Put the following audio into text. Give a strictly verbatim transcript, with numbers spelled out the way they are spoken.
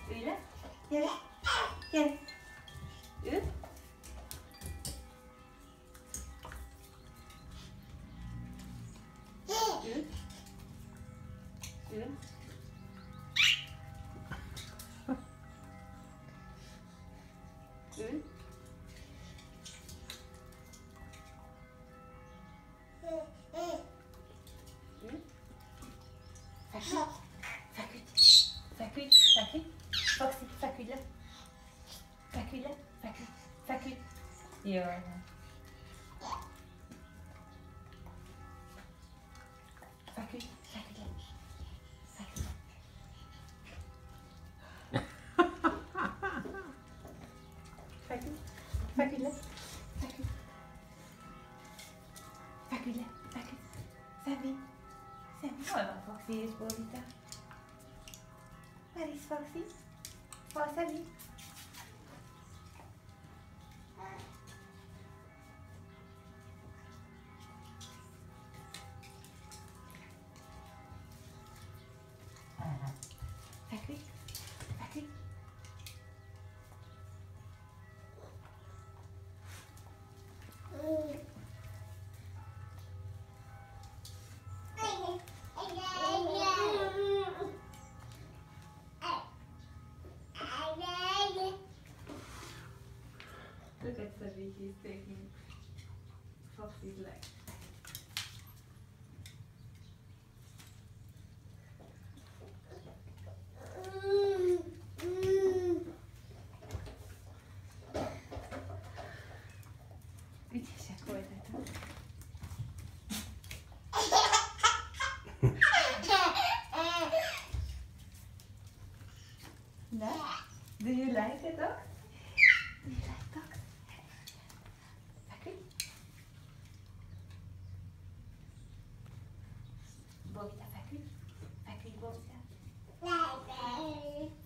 Ülj le. Gyere. Gyere. Ül. Ül. Ül. Ül. Ül. Feküdj. Feküdj. Feküdj. Feküdj. Foxy, feküdj le. Feküdj le. Feküdj. Feküdj. Jól van. Feküdj. Feküdj le. Feküdj le. Feküdj. Feküdj le. Feküdj. Feküdj le. Feküdj. Személy. Személy. Hol van Foxy és Bódita? Where is Foxy? Hol Személy? Feküdj. Feküdj. Look at Sabi, he's taking Foxy's leg. Ügyesek voltatok. Na, do you like the dog? Do you like dogs? Feküdj. Bódita, feküdj. Feküdj, Bódita.